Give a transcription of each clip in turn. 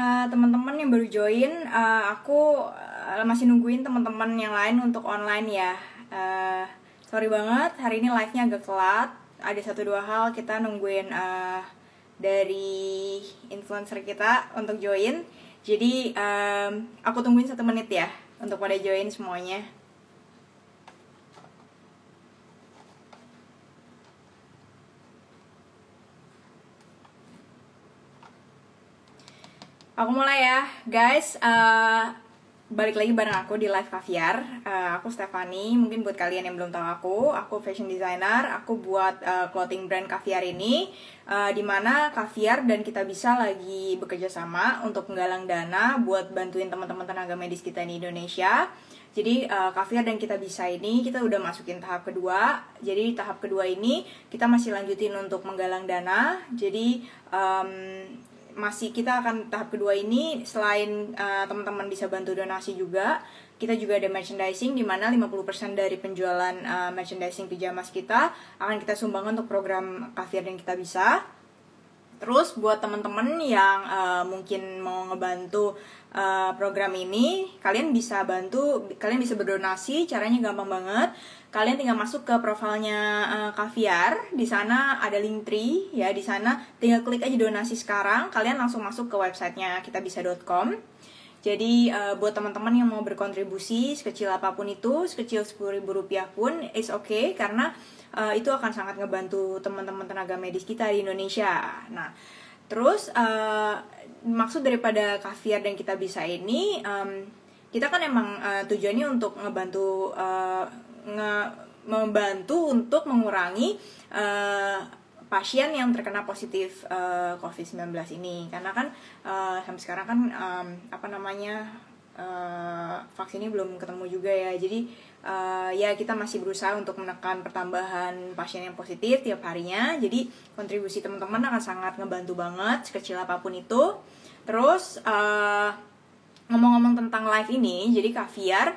Teman-teman yang baru join, aku masih nungguin teman-teman yang lain untuk online ya. Sorry banget, hari ini live-nya agak telat. Ada satu dua hal kita nungguin dari influencer kita untuk join. Jadi aku tungguin 1 menit ya untuk pada join semuanya. Aku mulai ya, guys. Balik lagi bareng aku di Live Caviar. Aku Stephanie. Mungkin buat kalian yang belum tahu aku fashion designer. Aku buat clothing brand Caviar ini, dimana Caviar dan Kita Bisa lagi bekerja sama untuk menggalang dana buat bantuin teman-teman tenaga medis kita di Indonesia. Jadi Caviar dan Kita Bisa ini kita udah masukin tahap kedua. Jadi tahap kedua ini kita masih lanjutin untuk menggalang dana. Jadi kita akan tahap kedua ini selain teman-teman bisa bantu donasi juga, kita juga ada merchandising di mana 50% dari penjualan merchandising pijamas kita akan kita sumbangkan untuk program Caviar dan Kita Bisa. Terus buat teman-teman yang mungkin mau ngebantu program ini, kalian bisa berdonasi. Caranya gampang banget. Kalian tinggal masuk ke profilnya Caviar. Di sana ada Linktree ya. Di sana tinggal klik aja donasi sekarang. Kalian langsung masuk ke websitenya kitabisa.com. Jadi buat teman-teman yang mau berkontribusi sekecil apapun itu, sekecil Rp10.000 pun it's okay, karena itu akan sangat ngebantu teman-teman tenaga medis kita di Indonesia. Nah, terus maksud daripada Caviar dan Kita Bisa ini, kita kan emang tujuannya untuk membantu untuk mengurangi pasien yang terkena positif COVID-19 ini, karena kan sampai sekarang kan vaksinnya belum ketemu juga ya. Jadi ya kita masih berusaha untuk menekan pertambahan pasien yang positif tiap harinya. Jadi kontribusi teman-teman akan sangat ngebantu banget sekecil apapun itu. Terus ngomong-ngomong tentang live ini, jadi Caviar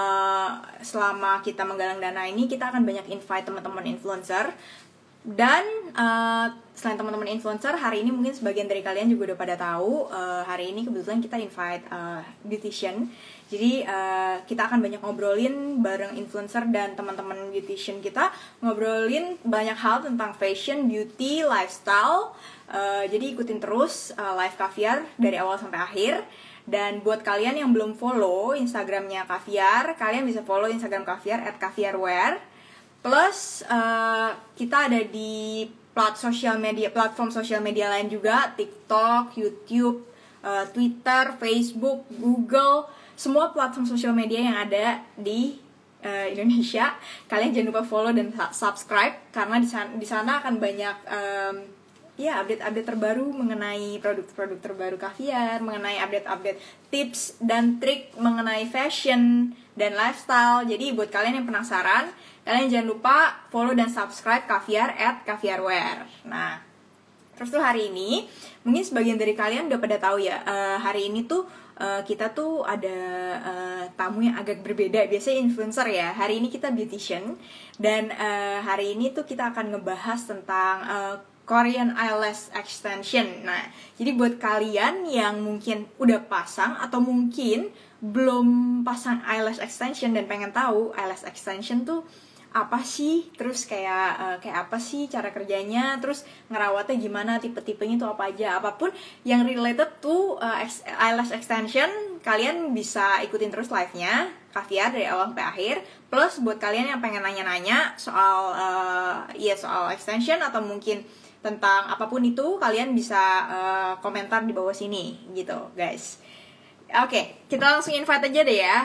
selama kita menggalang dana ini kita akan banyak invite teman-teman influencer. Dan selain teman-teman influencer, hari ini mungkin sebagian dari kalian juga udah pada tahu, hari ini kebetulan kita invite beautician. Jadi kita akan banyak ngobrolin bareng influencer dan teman-teman beautician kita, ngobrolin banyak hal tentang fashion, beauty, lifestyle. Jadi ikutin terus live Caviar dari awal sampai akhir. Dan buat kalian yang belum follow Instagramnya Caviar, kalian bisa follow Instagram Caviar @caviarwear. Plus kita ada di platform sosial media lain juga, TikTok, YouTube, Twitter, Facebook, Google, semua platform sosial media yang ada di Indonesia. Kalian jangan lupa follow dan subscribe, karena di sana akan banyak update-update terbaru mengenai produk-produk terbaru Caviar, mengenai update-update tips dan trik mengenai fashion dan lifestyle. Jadi buat kalian yang penasaran, kalian jangan lupa follow dan subscribe Caviar @caviarwear. Nah, terus tuh hari ini, mungkin sebagian dari kalian udah pada tahu ya, hari ini tuh kita tuh ada tamu yang agak berbeda. Biasanya influencer ya, hari ini kita beautician. Dan hari ini tuh kita akan ngebahas tentang Korean eyelash extension. Nah, jadi buat kalian yang mungkin udah pasang atau mungkin belum pasang eyelash extension dan pengen tahu eyelash extension tuh apa sih, terus kayak apa sih cara kerjanya, terus ngerawatnya gimana, tipe-tipenya tuh apa aja, apapun yang related to eyelash extension, kalian bisa ikutin terus live-nya Caviar dari awal sampai akhir. Plus buat kalian yang pengen nanya-nanya soal soal extension atau mungkin tentang apapun itu, kalian bisa komentar di bawah sini gitu guys. Oke, kita langsung invite aja deh ya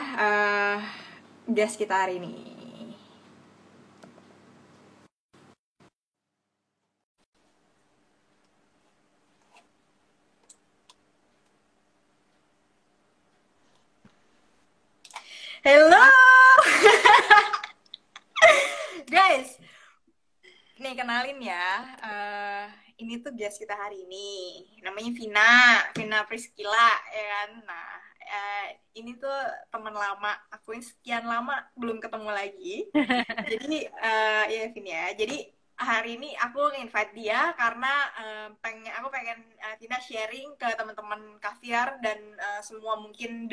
guest kita hari ini. Hello guys, nih kenalin ya, ini tuh guest kita hari ini, namanya Vina Priscilla ya kan. Nah, ini tuh teman lama aku yang sekian lama belum ketemu lagi. Jadi ya Vin ya, jadi hari ini aku invite dia karena aku pengen Tina sharing ke teman-teman Kaviar dan semua mungkin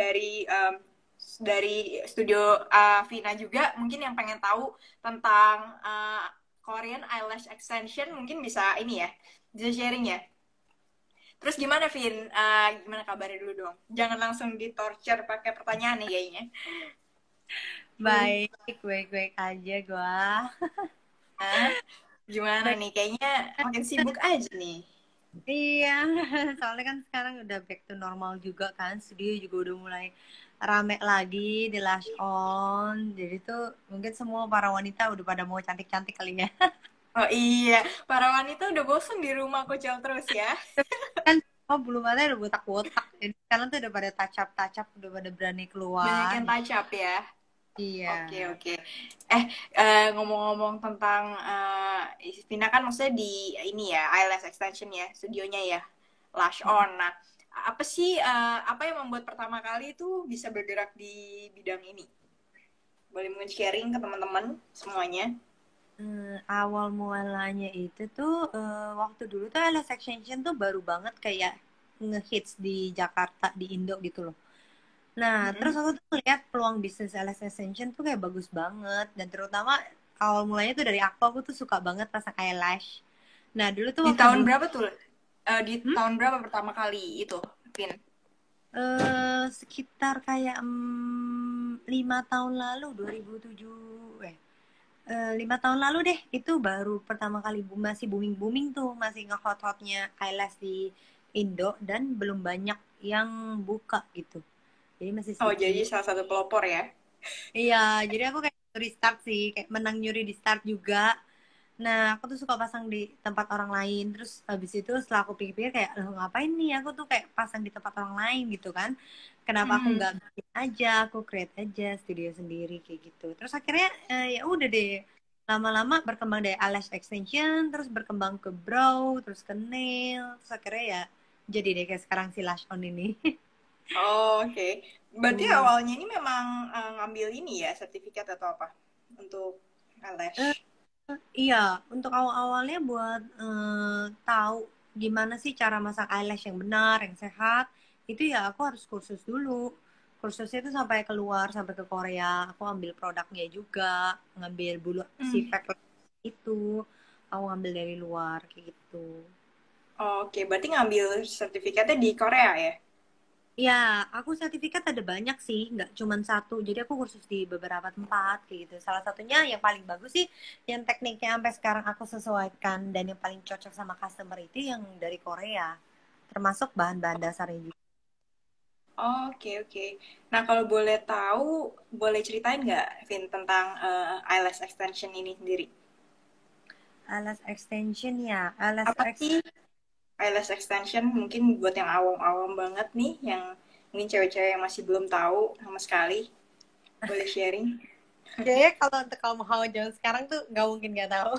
dari studio Vina juga mungkin yang pengen tahu tentang Korean eyelash extension mungkin bisa ini ya, bisa sharing ya. Terus gimana Vin? Gimana kabarnya dulu dong? Jangan langsung di torture pakai pertanyaan nih kayaknya. Baik, baik-baik aja gua. Hah? Gimana Baik, nih? Kayaknya makin sibuk aja nih. iya. Soalnya kan sekarang udah back to normal juga kan. Studio juga udah mulai rame lagi di Lash On. Jadi tuh mungkin semua para wanita udah pada mau cantik-cantik kali ya. Oh iya, para wanita udah bosen di rumah kucel terus ya. Kan semua bulu mata udah botak-botak. Jadi sekarang tuh udah pada touch up, udah pada berani Banyak keluar. yang touch up ya. Iya. Oke, oke. Ngomong-ngomong tentang Vina kan maksudnya di ini ya, eyelash extension ya, studionya ya, Lash On. Nah, apa yang membuat pertama kali itu bisa bergerak di bidang ini? Boleh mungkin sharing ke teman-teman semuanya? Awal mualanya itu tuh waktu dulu tuh LS Extension tuh baru banget kayak ngehits di Jakarta, di Indo gitu loh. Nah, terus Mm-mm. aku tuh ngeliat peluang bisnis LS Extension tuh kayak bagus banget. Dan terutama awal mulanya tuh dari aku tuh suka banget pasang eyelash. Nah, dulu tuh Di waktu tahun belum... berapa tuh? Di Hmm? tahun berapa pertama kali itu, Vin? Sekitar kayak 5 tahun lalu, 2007... 5 tahun lalu deh, itu baru pertama kali masih booming-booming tuh, masih nge-hot-hotnya eyelash di Indo dan belum banyak yang buka gitu. Jadi masih Oh, jadi sedikit. salah satu pelopor ya? Iya, jadi aku kayak nyuri start sih, kayak menang nyuri di start juga. Nah, aku tuh suka pasang di tempat orang lain. Terus habis itu setelah aku pikir-pikir kayak, loh ngapain nih aku tuh kayak pasang di tempat orang lain gitu kan. Kenapa aku Hmm. nggak bikin aja, aku create aja studio sendiri kayak gitu. Terus akhirnya ya udah deh, lama-lama berkembang dari eyelash extension, terus berkembang ke brow, terus ke nail, terus akhirnya ya jadi deh kayak sekarang si lash on ini. Oh, oke. Berarti Tuh. awalnya ini memang ngambil ini ya, sertifikat atau apa? Untuk eyelash. Iya, untuk awal-awalnya buat tahu gimana sih cara masak eyelash yang benar, yang sehat, itu ya aku harus kursus dulu. Kursusnya itu sampai keluar, sampai ke Korea. Aku ambil produknya juga, ngambil bulu si Hmm. fake itu, aku ngambil dari luar kayak gitu. Oke, berarti ngambil sertifikatnya di Korea ya? Ya, aku sertifikat ada banyak sih, nggak cuma satu. Jadi aku kursus di beberapa tempat kayak gitu. Salah satunya yang paling bagus sih, yang tekniknya sampai sekarang aku sesuaikan dan yang paling cocok sama customer itu yang dari Korea. Termasuk bahan-bahan dasarnya juga. Oke, oke. Nah, kalau boleh tahu, boleh ceritain nggak, Vin, tentang eyelash extension ini sendiri? Alas extension ya, alas Apa ex sih eyelash extension? Mungkin buat yang awam-awam banget nih, yang mungkin cewek-cewek yang masih belum tahu sama sekali, boleh sharing? Kayaknya kalau untuk kaum hawa zaman sekarang tuh nggak mungkin nggak tahu.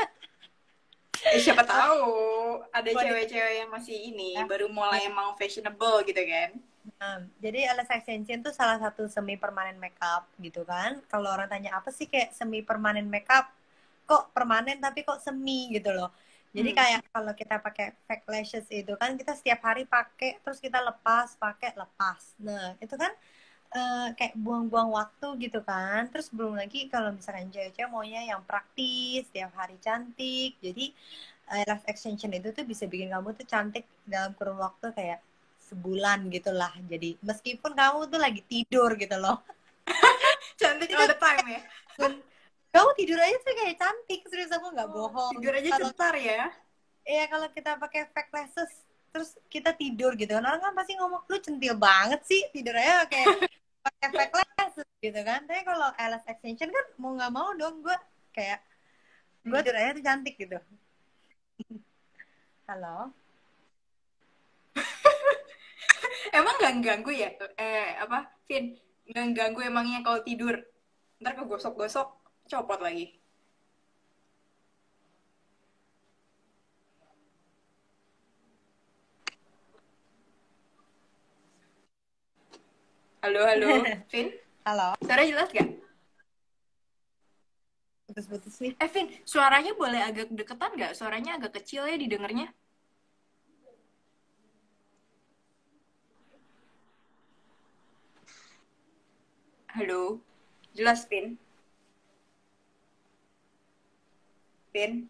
Siapa tahu ada Wanita cewek-cewek yang masih ini, ya. baru mulai mau fashionable gitu kan? Jadi alas extension tuh salah satu semi permanen makeup gitu kan. Kalau orang tanya apa sih kayak semi permanen makeup, kok permanen tapi kok semi gitu loh. Jadi Hmm. kayak kalau kita pakai fake lashes itu kan kita setiap hari pakai terus kita lepas, pakai lepas. Nah, itu kan kayak buang-buang waktu gitu kan. Terus belum lagi kalau misalkan cewek-cewek maunya yang praktis, setiap hari cantik. Jadi lash extension itu tuh bisa bikin kamu tuh cantik dalam kurun waktu kayak sebulan gitu lah. Jadi meskipun kamu tuh lagi tidur gitu loh. Cantik Itu all the time ya? kamu tidur aja tuh kayak cantik. Serius aku nggak Oh, bohong. tidur aja Kalau cetar ya? kalau kita pakai fake lashes terus kita tidur gitu kan orang kan pasti ngomong lu centil banget sih tidur aja pakai fake lashes gitu kan. Tapi kalau eyelash extension kan mau nggak mau dong gue kayak gue Hmm. tidur aja tuh cantik gitu. Halo. Emang nggak ganggu ya? Apa, Vin? Nggak ganggu emangnya kalau tidur? Ntar kegosok-gosok, copot lagi. Halo, halo, Vin? Halo. Suara jelas gak? putus-putus nih. Vin, suaranya boleh agak deketan nggak? Suaranya agak kecil ya didengarnya. Halo, jelas Vin? Vin,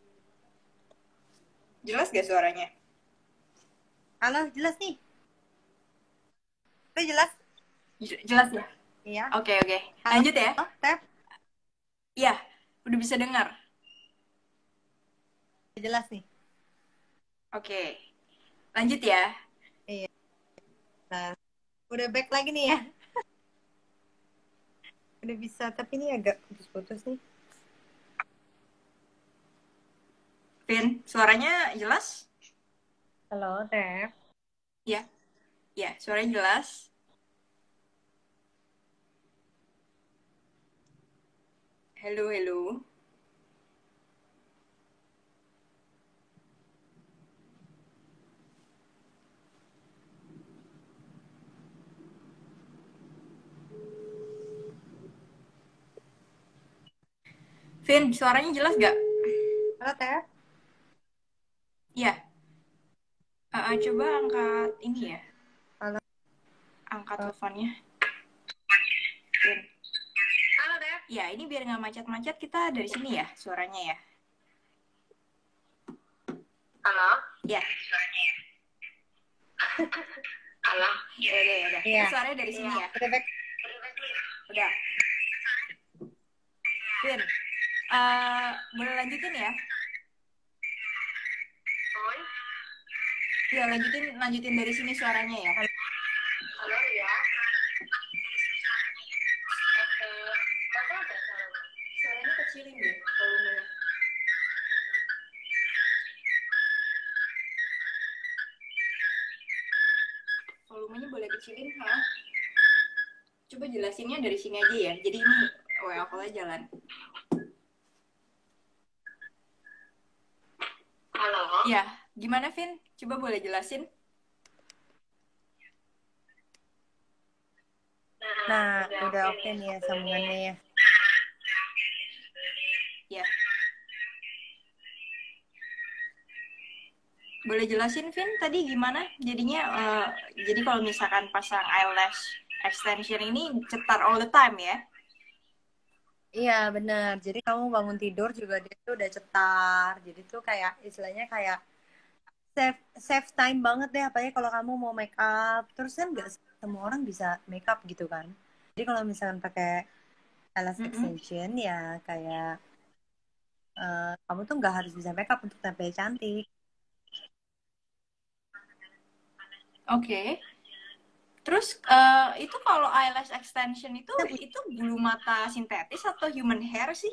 jelas gak suaranya? Halo, jelas nih. Itu jelas? Jelas ya? Iya. Oke, oke. Halo, Lanjut ya? Tep. Iya, udah bisa dengar. Jelas nih. Oke, lanjut ya. Iya. Nah, udah back lagi nih ya. Udah bisa, tapi ini agak putus-putus nih. Vin, suaranya jelas? Halo, Tep. Iya, iya, suaranya jelas. Halo, halo. Vin, suaranya jelas gak? Halo, Tep. Iya. Coba angkat ini ya. Halo. Angkat Oh. teleponnya. Vin. Halo, Tep. Ya, ini biar nggak macet-macet kita dari sini ya suaranya ya. Halo. Ya. Halo. Ya udah, ya udah. Iya. Suaranya dari sini ya. Udah back. Udah. Vin, boleh lanjutin ya? Ya, lanjutin dari sini suaranya ya. Halo, ya. Suaranya kecilin deh volumenya. Volumenya boleh kecilin, ha? Coba jelasinnya dari sini aja ya. Jadi ini WA call jalan. Halo. Ya, gimana Vin? Coba boleh jelasin? Nah, udah oke nih ya sambungannya ya. Ya. Boleh jelasin Vin tadi gimana? Jadinya jadi kalau misalkan pasang eyelash extension ini cetar all the time ya? Iya benar. Jadi kamu bangun tidur juga dia tuh udah cetar. Jadi tuh kayak istilahnya kayak save time banget deh. Apalagi kalau kamu mau make up. Terus kan nggak semua orang bisa make up gitu kan. Jadi kalau misalkan pakai eyelash extension ya kayak kamu tuh nggak harus bisa make up untuk tampil cantik. Oke. Terus itu kalau eyelash extension itu bulu mata sintetis atau human hair sih?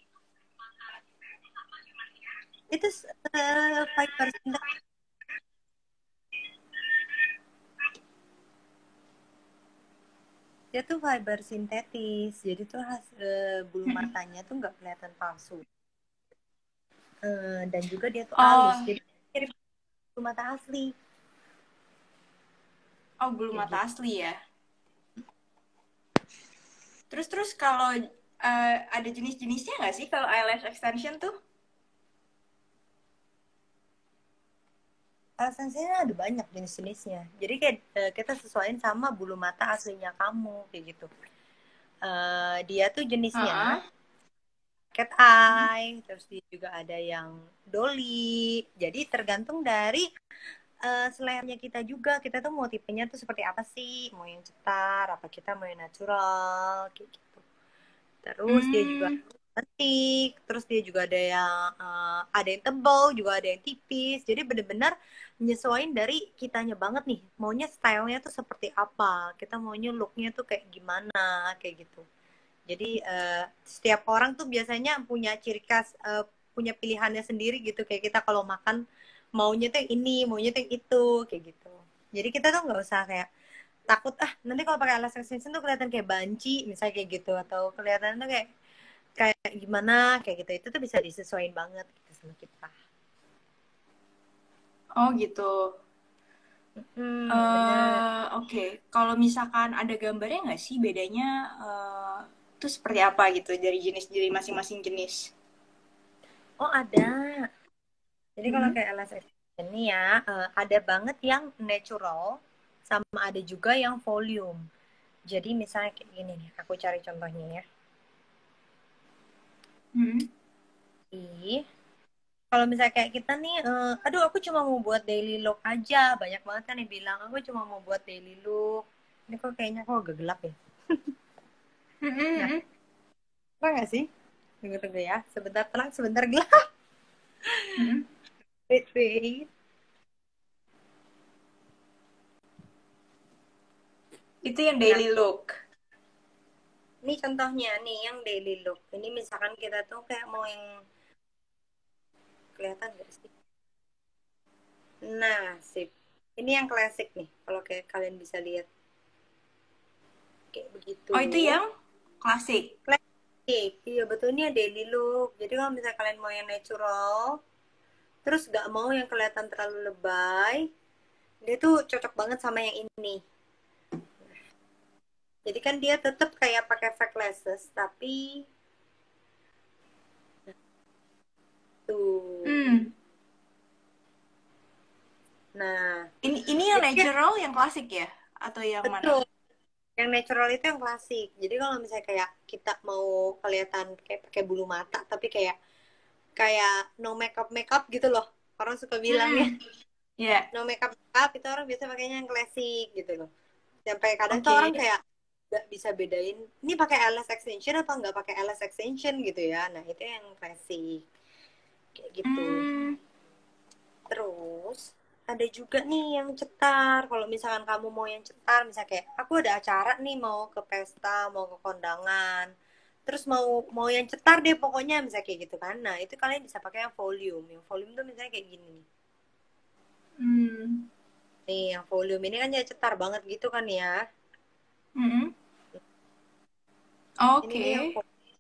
Itu 5% dia tuh fiber sintetis. Jadi tuh bulu matanya tuh nggak kelihatan palsu. Dan juga dia tuh halus. Jadi mirip bulu mata asli. Oh, bulu Kayak mata gitu. asli ya. Terus kalau ada jenis-jenisnya nggak sih kalau eyelash extension tuh? Alasannya ada banyak jenis-jenisnya. Jadi kayak kita sesuaiin sama bulu mata aslinya kamu kayak gitu. Dia tuh jenisnya cat eye, terus dia juga ada yang dolly. Jadi tergantung dari seleranya kita juga. Kita tuh mau tipenya tuh seperti apa sih? Mau yang cetar, apa kita mau yang natural kayak gitu. Terus dia juga cantik, terus dia juga ada yang tebal, juga ada yang tipis. Jadi bener-bener menyesuaikan dari kitanya banget nih. Maunya stylenya tuh seperti apa? Kita maunya looknya tuh kayak gimana, kayak gitu. Jadi setiap orang tuh biasanya punya ciri khas, punya pilihannya sendiri gitu. Kayak kita kalau makan maunya tuh yang ini, maunya tuh yang itu, kayak gitu. Jadi kita tuh nggak usah kayak takut nanti kalau pakai alas extension tuh kelihatan kayak banci misalnya kayak gitu, atau kelihatan tuh kayak kayak gimana kayak gitu. Itu tuh bisa disesuaikan banget gitu sama kita. Oh gitu. Bener. Oke. Kalau misalkan ada gambarnya nggak sih bedanya itu seperti apa gitu dari masing-masing jenis? Oh, ada. Jadi kalau Mm-mm. kayak LS extension nih ya, ada banget yang natural, sama ada juga yang volume. Jadi misalnya kayak gini nih, aku cari contohnya ya. Mm-mm. Ih, kalau misalnya kayak kita nih, aduh aku cuma mau buat daily look aja. Banyak banget kan yang bilang, aku cuma mau buat daily look. Ini kok kayaknya kok agak gelap ya. Nah, Mm-mm. apa nggak sih? Tunggu-tunggu ya. Sebentar terang, sebentar gelap. Mm-mm. Wait, wait. Itu yang Nah, daily look. ini contohnya nih yang daily look. Ini misalkan kita tuh kayak mau yang kelihatan nggak sih? Nah, sip. Ini yang klasik nih. Kalau kayak kalian bisa lihat kayak begitu. Oh, itu yang klasik. Klasik. Iya, betulnya daily look. Jadi kalau misalnya kalian mau yang natural, terus nggak mau yang kelihatan terlalu lebay, dia tuh cocok banget sama yang ini. Jadi kan dia tetap kayak pakai fake lashes, tapi tuh. Hmm. Nah, Ini yang jadi kan natural, yang klasik ya? Atau yang mana? betul. Yang natural itu yang klasik. Jadi kalau misalnya kayak kita mau kelihatan kayak pakai bulu mata, tapi kayak kayak no makeup makeup gitu loh. Orang suka bilang ya, Hmm. Ya. no makeup makeup itu orang biasa pakainya yang klasik gitu loh. Sampai kadang tuh Oke. orang kayak nggak bisa bedain ini pakai eyelash extension apa nggak pakai eyelash extension gitu ya. Nah itu yang klasik kayak gitu. Hmm. Terus ada juga nih yang cetar. Kalau misalkan kamu mau yang cetar, misalnya kayak aku ada acara nih mau ke pesta, mau ke kondangan. Terus mau mau yang cetar deh pokoknya misalnya kayak gitu kan. Nah, itu kalian bisa pakai yang volume. Yang volume tuh misalnya kayak gini nih. Hmm. Nih, yang volume ini kan jadi cetar banget gitu kan ya. Mm-mm. Ini nih yang Oke.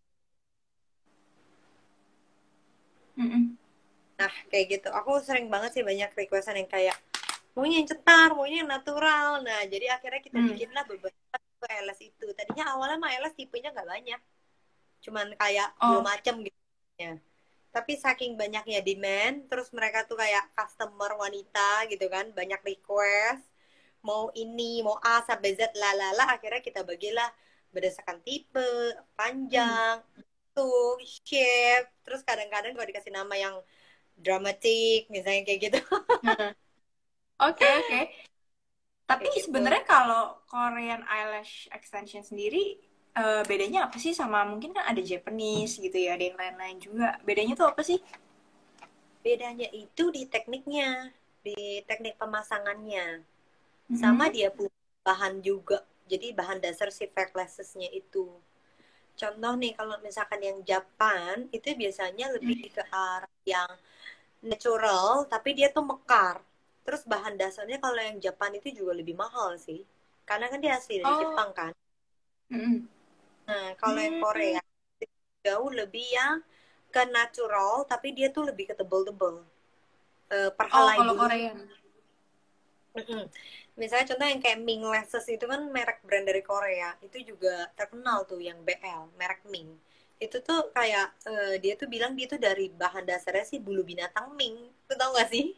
Mm-mm. nah kayak gitu. Aku sering banget sih banyak requestan yang kayak maunya yang cetar, maunya yang natural. Nah, jadi akhirnya kita Hmm. bikinlah beberapa tipe LS itu. Tadinya awalnya mah LS tipenya nggak banyak. Cuman kayak dua Oh. macam gitu ya. Tapi saking banyaknya demand, terus mereka tuh kayak customer wanita gitu kan, banyak request, mau ini, mau A sampai Z, lalala, akhirnya kita bagilah berdasarkan tipe, Hmm. panjang, bentuk, shape, terus kadang-kadang kalau dikasih nama yang dramatic, misalnya kayak gitu. Nah. Oke, oke. Tapi Kayak gitu. sebenarnya kalau Korean eyelash extension sendiri bedanya apa sih sama mungkin kan ada Japanese gitu ya, ada yang lain-lain juga. Bedanya tuh apa sih? Bedanya itu di tekniknya, di teknik pemasangannya. Sama Mm-mm. dia punya bahan juga. Jadi bahan dasar si fake lashes-nya itu. Contoh nih, kalau misalkan yang Japan, itu biasanya lebih ke arah yang natural, tapi dia tuh mekar. Terus bahan dasarnya kalau yang Japan itu juga lebih mahal sih. Karena kan dia asli dari Oh. Jepang kan. Mm-mm. Nah, kalau yang Hmm. Korea, jauh lebih yang ke natural, tapi dia tuh lebih ke tebel-tebel. Per Oh, helai kalau bulu. Korean. Mm-mm. Misalnya contoh yang kayak Ming Lashes itu kan merek brand dari Korea. Itu juga terkenal tuh yang BL, merek Ming. Itu tuh kayak dia tuh bilang dia tuh dari bahan dasarnya sih bulu binatang Ming. Tuh tau gak sih?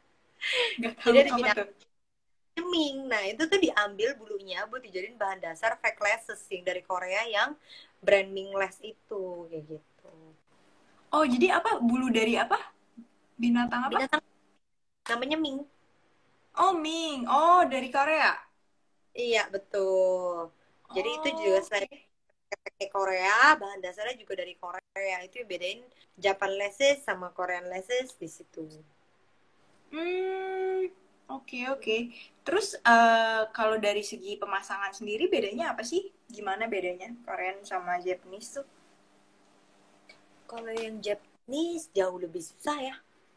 Nggak Jadi tahu ada apa binatang tuh. Ming. Nah, itu tuh diambil bulunya buat dijadiin bahan dasar fake lashes yang dari Korea yang brand Ming Lash itu kayak gitu. Oh, jadi apa? Bulu dari apa? Binatang apa? Binatang namanya Ming. Oh, Ming. Oh, dari Korea. Iya, betul. Jadi itu juga Oh, selain oke. teknik Korea, bahan dasarnya juga dari Korea. Itu yang bedain Japan Lashes sama Korean Lashes di situ. Hmm, oke, oke. Terus kalau dari segi pemasangan sendiri bedanya apa sih? Gimana bedanya Korean sama Japanese tuh? Kalau yang Japanese jauh lebih susah ya.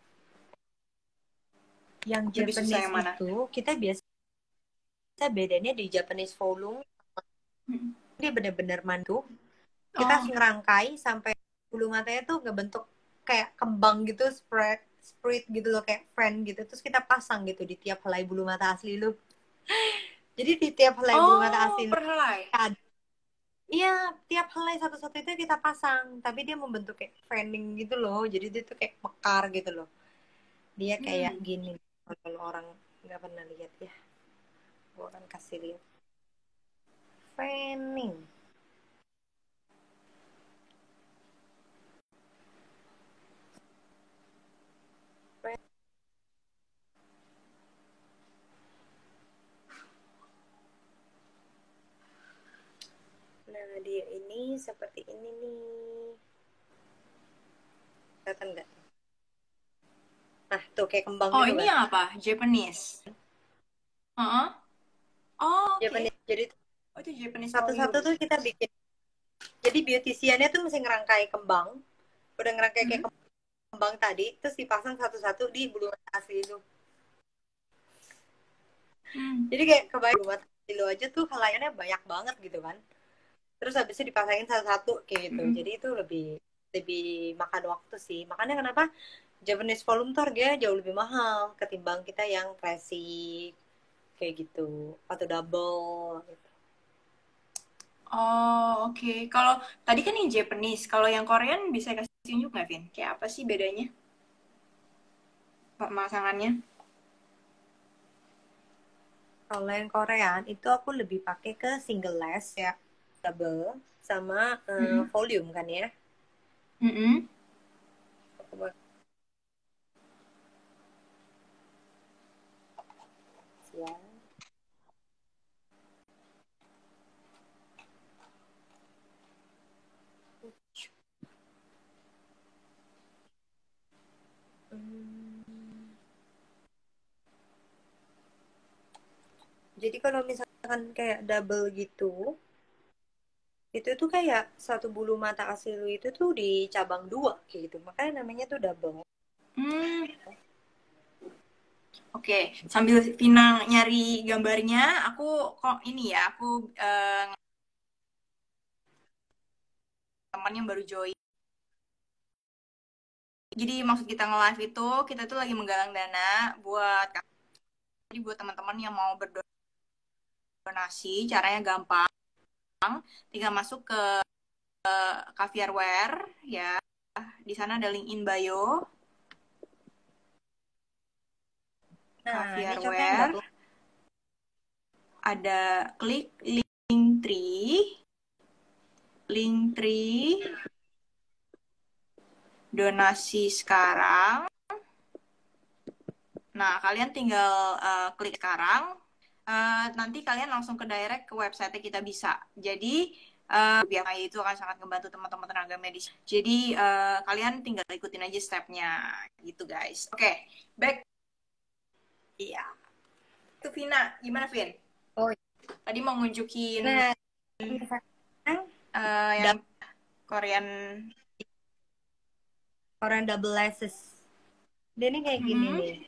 Yang Lebih susah Japanese yang mana? itu kita biasa bedanya di Japanese volume Hmm. dia benar-benar mandu. Kita harus Oh, ngerangkai sampai bulu matanya tuh ngebentuk kayak kembang gitu, spread gitu loh kayak fan gitu. Terus kita pasang gitu di tiap helai bulu mata asli lu. Jadi di tiap helai bulu mata oh, asli lu per helai. ada Iya, tiap helai satu-satu itu kita pasang, tapi dia membentuk kayak fanning gitu loh. Jadi dia tuh kayak mekar gitu loh. Dia kayak Hmm. gini. Kalau orang nggak pernah lihat ya, gua akan kasih lihat. Fanning. Nah, dia ini seperti ini nih. Kelihatan nggak? Nah, tuh kayak kembang Oh, gitu ini kan. yang apa? Japanese. Heeh. Oh, oke. Japanese. Jadi Oh, itu Japanese satu-satu volume. tuh kita bikin. Jadi beauticiannya tuh mesti ngerangkai kembang. Udah ngerangkai kayak Hmm. kembang tadi, terus dipasang satu-satu di bulu mata asli itu. Hmm. Jadi kayak kebayang bulu mata asli lo aja tuh halayannya banyak banget gitu kan. Terus habis itu dipasangin satu-satu kayak gitu. Hmm. Jadi itu lebih lebih makan waktu sih. Makanya kenapa Japanese volume tuh harganya jauh lebih mahal ketimbang kita yang classic kayak gitu atau double gitu. Oh, oke. Kalau tadi kan yang Japanese, kalau yang Korean bisa kasih tunjuk nggak, Vin? Kayak apa sih bedanya pemasangannya? Kalau yang Korean itu aku lebih pakai ke single lash ya, double sama Hmm. volume kan ya. Hmm. Ya. Hmm. Jadi kalau misalkan kayak double gitu, itu tuh kayak satu bulu mata asli lu itu tuh dicabang dua kayak gitu. Makanya namanya tuh double. Hmm. Oke, sambil Vina nyari gambarnya, aku kok ini ya, aku teman yang baru join. Jadi maksud kita nge-live itu, kita tuh lagi menggalang dana buat, jadi buat teman-teman yang mau berdonasi, caranya gampang, tinggal masuk ke Caviarware ya. Di sana ada link in bio, Nah, ini contoh yang Caviarware, double. ada klik link tree donasi sekarang. Nah, kalian tinggal klik sekarang. Nanti kalian langsung ke direct ke website kita bisa. Jadi, biar itu akan sangat membantu teman-teman tenaga medis. Jadi, kalian tinggal ikutin aja stepnya gitu, guys. Oke, back. Iya. Itu Vina. Gimana, Vin? Oh, Tadi mau ngunjukin nah, misalkan yang Korean. orang double lashes. Dia ini kayak gini Mhm. nih.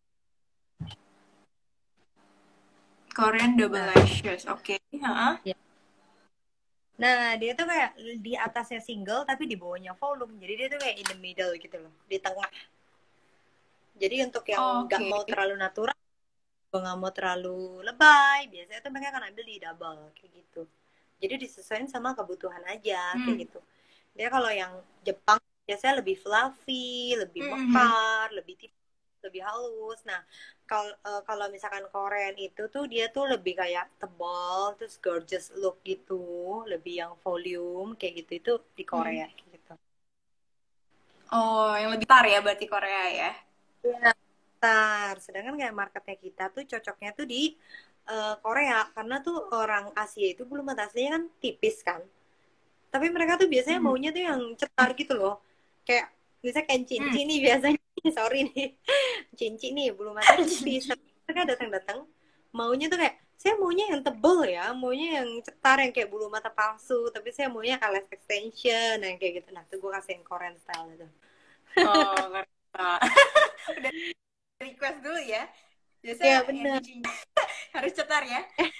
Korean double Nah, lashes. Oke. Heeh. ya. Nah, dia tuh kayak di atasnya single tapi di bawahnya volume. Jadi dia tuh kayak in the middle gitu loh, di tengah. Jadi untuk yang nggak Oke. mau terlalu natural, nggak mau terlalu lebay, biasanya tuh mereka akan ambil di double kayak gitu. Jadi disesuaikan sama kebutuhan aja kayak Hmm. gitu. Dia kalau yang Jepang biasanya lebih fluffy, lebih Mhm. mekar, lebih tipis, lebih halus. Nah, kalau misalkan Korean itu tuh dia tuh lebih kayak tebal, terus gorgeous look gitu, lebih yang volume kayak gitu itu di Hmm. Korea kayak gitu. Oh, yang lebih tar ya berarti Korea ya. Iya. Bentar. Sedangkan kayak marketnya kita tuh cocoknya tuh di Korea karena tuh orang Asia itu bulu mata aslinya kan tipis kan. Tapi mereka tuh biasanya Hmm. maunya tuh yang cetar gitu loh. Kayak misalnya kayak Hmm. cincin nih biasanya. Sorry nih. Cincin nih bulu matanya tipis. Tapi mereka datang-datang maunya tuh kayak saya maunya yang tebel ya, maunya yang cetar yang kayak bulu mata palsu, tapi saya maunya lash extension yang kayak gitu. Nah, tuh gue kasih yang Korean style itu. Oh, keren. Udah request dulu ya. Biasanya Iya yang bener, cincin harus cetar ya.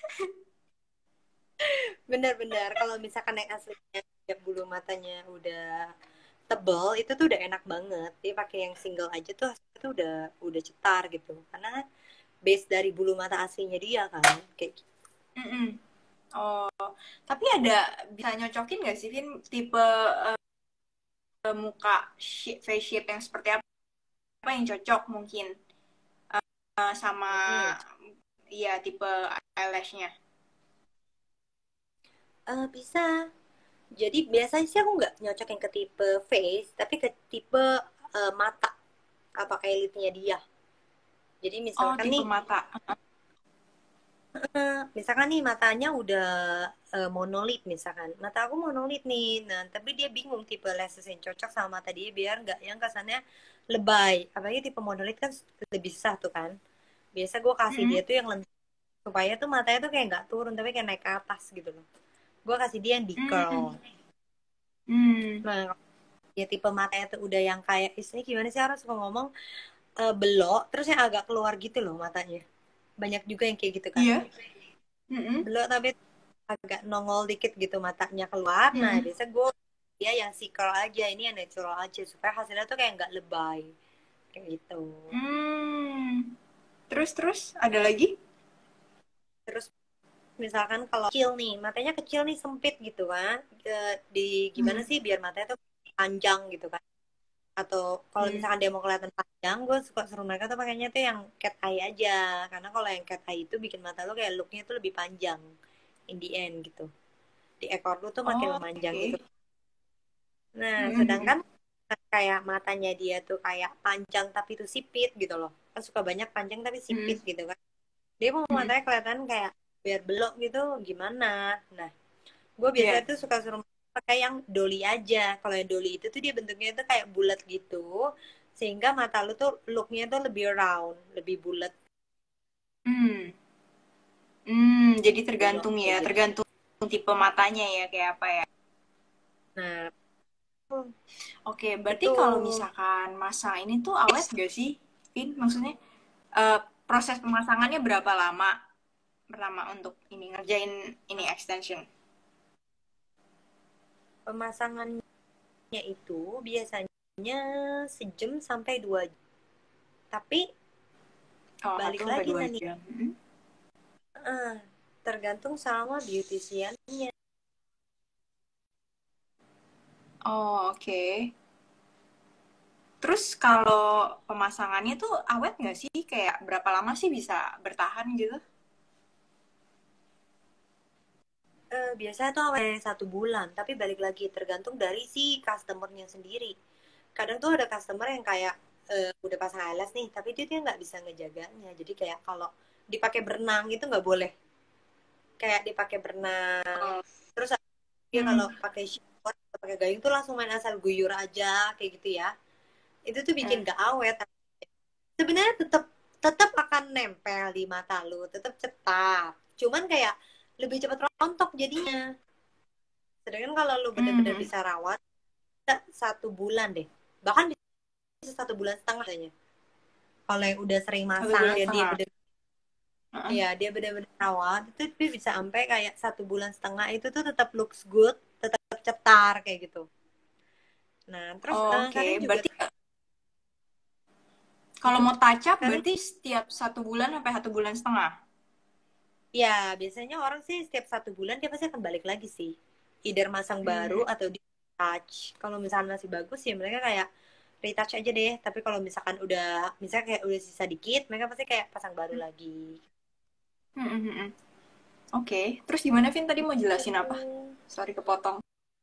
bener-bener. Kalau misalkan yang aslinya yang bulu matanya udah tebel, itu tuh udah enak banget. Dia pakai yang single aja tuh hasilnya tuh udah cetar gitu. Karena base dari bulu mata aslinya dia kan kayak gitu. Mm-mm. Oh. Tapi ada bisa nyocokin nggak sih, Vin, tipe muka face shape yang seperti apa yang cocok mungkin sama ya tipe eyelashnya? Bisa. Jadi biasanya sih aku nggak nyocokin ke tipe face, tapi ke tipe mata atau eyelidnya dia. Jadi Oh, misalkan tipe nih, mata. misalkan nih matanya udah monolit misalkan. Mata aku monolit nih. Nah, tapi dia bingung tipe lashes yang cocok sama mata dia biar nggak yang kesannya lebay. Apalagi tipe monolit kan lebih susah tuh kan. Biasa gue kasih dia Mm-mm. tuh yang supaya tuh matanya tuh kayak nggak turun tapi kayak naik ke atas gitu loh. Gue kasih dia yang di curl. Mm. Hmm. Nah, ya tipe matanya tuh udah yang kayak istilahnya gimana sih, orang suka ngomong belok terus yang agak keluar gitu loh matanya. Banyak juga yang kayak gitu kan. Iya. Mm-mm. Belok tapi agak nongol dikit gitu matanya keluar. Nah, Mm-mm. biasa gue dia yang si curl aja, ini yang natural aja supaya hasilnya tuh kayak nggak lebay kayak gitu. Hmm. Terus ada lagi? Terus misalkan kalau kecil nih, matanya kecil nih sempit gitu kan, di gimana Hmm. sih biar matanya tuh panjang gitu kan. Atau kalau Hmm. misalkan dia mau kelihatan panjang, gue suka suruh mereka tuh pakainya tuh yang cat eye aja, karena kalau yang cat eye itu bikin mata lo kayak looknya tuh lebih panjang in the end gitu, di ekor lu tuh makin Oh, memanjang gitu. oke. Nah, Mm-mm. sedangkan kayak matanya dia tuh kayak panjang tapi tuh sipit gitu loh, kan suka banyak panjang tapi sipit Mm-mm. gitu kan, dia mau Mm-mm. matanya kelihatan kayak biar belok gitu gimana. Nah, gue biasanya Iya. tuh suka suruh pakai yang dolly aja. Kalau yang dolly itu tuh dia bentuknya tuh kayak bulat gitu, sehingga mata lu tuh looknya tuh lebih round, lebih bulat, Hmm. Hmm. Jadi belok tergantung kayak ya, gitu. tergantung tipe matanya ya kayak apa ya. Nah, Oke, berarti itu kalau misalkan masang ini tuh awet gak sih, Vin? Maksudnya eh, proses pemasangannya berapa lama pertama untuk ini ngerjain ini extension? pemasangannya itu biasanya sejam sampai 2 jam. Tapi Oh, satu balik sampai lagi dua Nani, jam. Mm-mm. tergantung sama beauticiannya. Oh, oke. Terus kalau pemasangannya tuh awet nggak sih? Kayak berapa lama sih bisa bertahan gitu? Biasanya tuh awalnya 1 bulan, tapi balik lagi tergantung dari si customernya sendiri. Kadang tuh ada customer yang kayak udah pasang eyelash nih, tapi dia nggak bisa ngejaganya. Jadi kayak kalau dipakai berenang itu nggak boleh. Kayak dipakai berenang, Oh. terus dia kalau Hmm. pakai shower atau pakai gayung tuh langsung main asal guyur aja kayak gitu ya. Itu tuh bikin Hmm. gak awet. Sebenarnya tetap tetap akan nempel di mata lu, tetap cetak. Cuman kayak lebih cepat rontok jadinya. Sedangkan kalau lu bener-bener Hmm. bisa rawat, 1 bulan deh. Bahkan bisa 1 bulan setengah kayaknya. Kalau yang udah sering Satu masang, bulan dia setengah. bener, Heeh. ya dia bener-bener rawat, itu dia bisa sampai kayak 1 bulan setengah itu tuh tetap looks good, tetap cetar kayak gitu. Nah, terus Oh, oke. kadang juga Berarti kalau mau touch up kadang berarti setiap 1 bulan sampai 1 bulan setengah. ya biasanya orang sih setiap 1 bulan dia pasti akan balik lagi sih. Either masang baru Hmm. atau di touch. Kalau misalnya masih bagus ya mereka kayak retouch aja deh. Tapi kalau misalkan udah misalnya kayak udah sisa dikit, mereka pasti kayak pasang baru lagi. Hmm, hmm, hmm. Oke. Terus gimana, Vin? Tadi mau jelasin apa? Hmm, Sorry kepotong.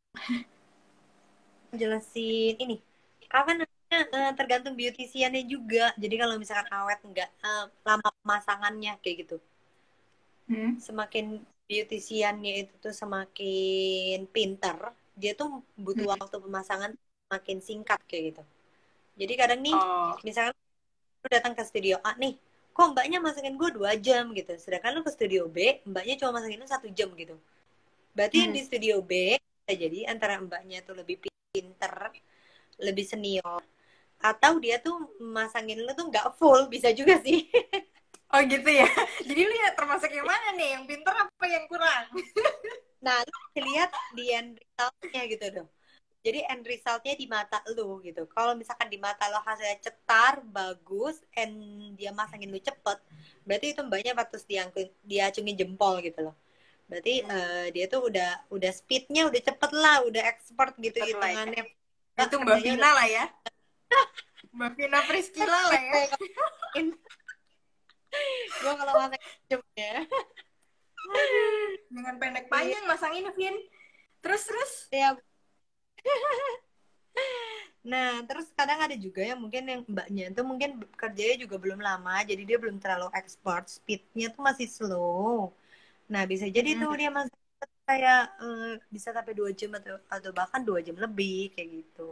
jelasin ini. Apa namanya? Tergantung beauticiannya juga. Jadi kalau misalkan awet nggak lama pemasangannya kayak gitu. Hmm. Semakin beauticiannya itu tuh semakin pinter, dia tuh butuh Hmm. waktu pemasangan makin singkat kayak gitu. Jadi kadang nih, Oh. misalkan lu datang ke studio A nih, kok mbaknya masakin gue 2 jam gitu. Sedangkan lu ke studio B, mbaknya cuma masakin lu 1 jam gitu. Berarti yang Hmm. di studio B, bisa jadi antara mbaknya tuh lebih pinter, lebih senior, atau dia tuh masangin lu tuh nggak full, bisa juga sih. Oh gitu ya. Jadi lu ya termasuk yang mana nih? Yang pinter apa yang kurang? Nah, lu bisa lihat di end resultnya gitu dong. Jadi end resultnya di mata lu gitu. Kalau misalkan di mata lo hasilnya cetar, bagus, and dia masangin lu cepet, berarti itu mbaknya patut diacungin jempol gitu loh. Berarti dia tuh udah speednya udah cepet lah, udah expert gitu Cepet lah ya. hitungannya. Itu Mbak Kerjanya Vina udah lah ya. Mbak Vina Priscila lah ya. gue kalau masak ya. Aduh, dengan pendek panjang masang ini, Vin. Terus. Ya. Nah, terus kadang ada juga yang mungkin yang mbaknya itu mungkin kerjanya juga belum lama, jadi dia belum terlalu expert, speednya tuh masih slow. Nah, bisa jadi tuh dia masih kayak bisa sampai 2 jam atau bahkan 2 jam lebih kayak gitu.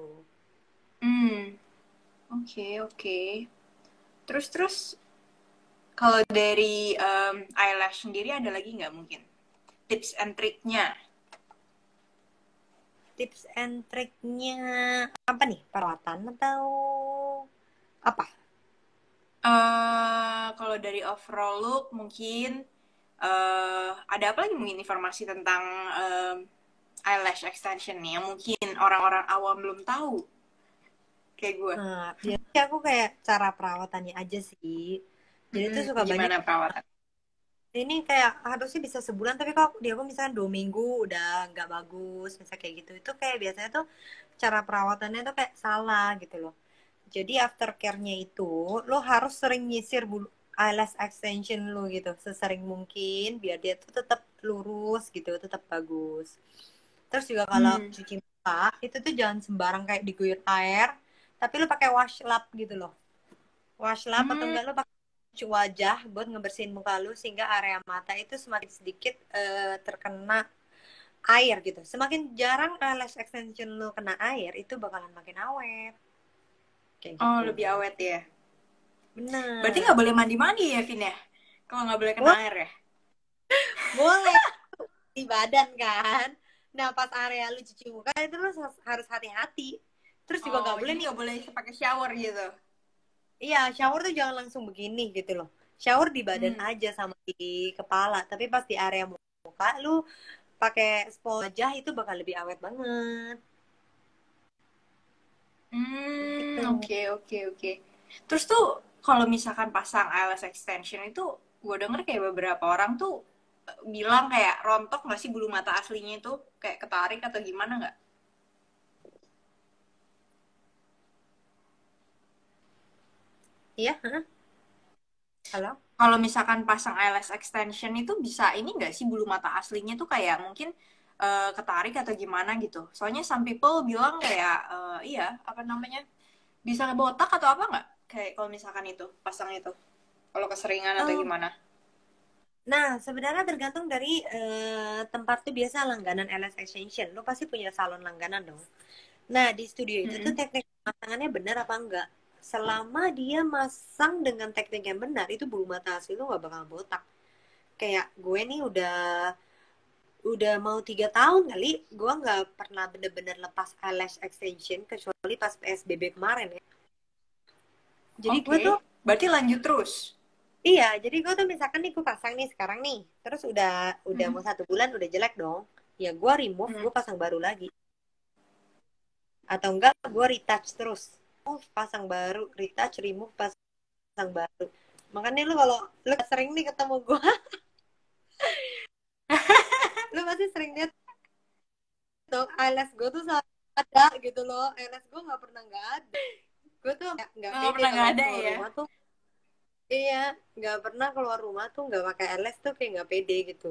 Oke. Terus kalau dari eyelash sendiri ada lagi nggak mungkin tips and triknya? Tips and triknya apa nih? Perawatan atau apa? Kalau dari overall look mungkin ada apa lagi mungkin informasi tentang eyelash extension nih yang mungkin orang-orang awam belum tahu kayak gue. Nah, biasanya aku kayak cara perawatannya aja sih. Jadi tuh suka banyak Gimana perawatan? ini kayak harusnya bisa sebulan tapi kok dia aku misalnya 2 minggu udah nggak bagus misalnya kayak gitu itu kayak biasanya tuh cara perawatannya tuh kayak salah gitu loh. Jadi aftercare-nya itu lo harus sering nyisir bulu eyelash extension lo gitu sesering mungkin biar dia tuh tetap lurus gitu tetap bagus. Terus juga kalau cuci muka itu tuh jangan sembarang kayak diguyur air tapi lo pakai wash lap gitu loh. Wash lap atau enggak lo pakai wajah buat ngebersihin muka lu sehingga area mata itu semakin sedikit terkena air gitu. Semakin jarang eyelash extension lu kena air itu bakalan makin awet. Kayak gitu. Oh, lebih awet ya. Bener. Berarti nggak boleh mandi-mandi ya, Vin ya? Kalau nggak boleh kena air ya? Boleh di badan kan. Nah pas area lu cuci muka itu lu harus hati-hati. Terus juga nggak boleh nih. Nggak boleh pakai shower gitu. Iya, shower tuh jangan langsung begini gitu loh. Shower di badan aja sama di kepala, tapi pas di area muka lu pakai spons wajah itu bakal lebih awet banget. Oke. Terus tuh kalau misalkan pasang eyelash extension itu gue denger kayak beberapa orang tuh bilang kayak rontok nggak sih bulu mata aslinya itu kayak ketarik atau gimana nggak? Iya, halo? Kalau misalkan pasang eyelash extension itu bisa ini nggak sih bulu mata aslinya tuh kayak mungkin ketarik atau gimana gitu? Soalnya some people bilang kayak iya apa namanya bisa botak atau apa nggak? Kayak kalau misalkan itu pasang itu kalau keseringan atau gimana? Nah, sebenarnya tergantung dari tempat tuh biasa langganan eyelash extension. Lo pasti punya salon langganan dong. Nah, di studio itu tuh teknik pemasangannya benar apa enggak? Selama dia masang dengan teknik yang benar, itu bulu mata asli lo gak bakal botak. Kayak gue nih udah mau 3 tahun kali, gue nggak pernah bener-bener lepas eyelash extension kecuali pas PSBB kemarin ya. Jadi gue tuh berarti lanjut terus. iya, jadi gue tuh misalkan nih gue pasang nih sekarang nih, terus udah mau 1 bulan udah jelek dong, ya gue remove, gue pasang baru lagi, atau enggak gue retouch terus, pasang baru, retouch, remove, pasang baru. Makanya lu kalau lu sering nih ketemu gue, lu pasti sering lihat tuh eyelash gue tuh ada gitu loh, eyelash gue nggak pernah nggak ada, gue tuh nggak pede pernah nggak ada keluar ya. rumah tuh. Iya, nggak pernah keluar rumah tuh nggak pakai eyelash tuh kayak nggak pede gitu.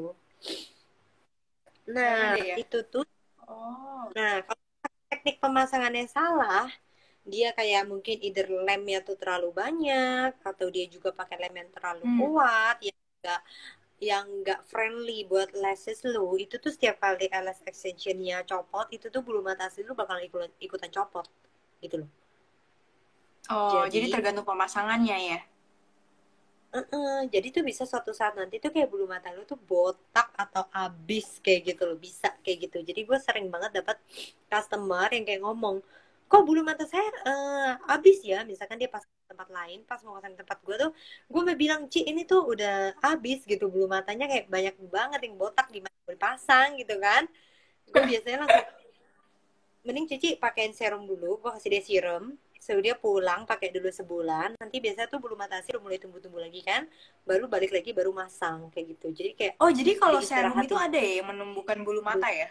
Nah, ya? itu tuh. Nah, kalau teknik pemasangannya salah, dia kayak mungkin either lemnya tuh terlalu banyak atau dia juga pakai lem yang terlalu kuat yang nggak friendly buat lashes lu. Itu tuh setiap kali eyelash extensionnya copot, itu tuh bulu mata asli lu bakal ikutan copot gitu loh. Jadi tergantung pemasangannya ya. Jadi tuh bisa suatu saat nanti tuh kayak bulu mata lu tuh botak atau abis kayak gitu loh, bisa kayak gitu. Jadi gue sering banget dapat customer yang kayak ngomong, kok bulu mata saya abis ya, misalkan dia pas tempat lain, pas mau pasang tempat gue tuh gue mau bilang, Ci ini tuh udah abis gitu, bulu matanya kayak banyak banget yang botak, gimana mau dipasang gitu kan. Gue biasanya langsung mending Cici pakein serum dulu, gue kasih dia serum Suruh dia pulang, pakai dulu sebulan. Nanti biasanya tuh bulu mata asli udah mulai tumbuh-tumbuh lagi kan. Baru balik lagi, baru masang kayak gitu. Jadi kayak Oh, jadi kalau serum itu diistirahatin. ada ya yang menumbuhkan bulu mata ya?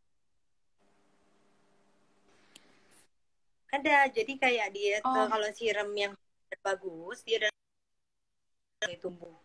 Ada, jadi kayak dia Oh, kalau serum yang bagus, dia udah mulai tumbuh.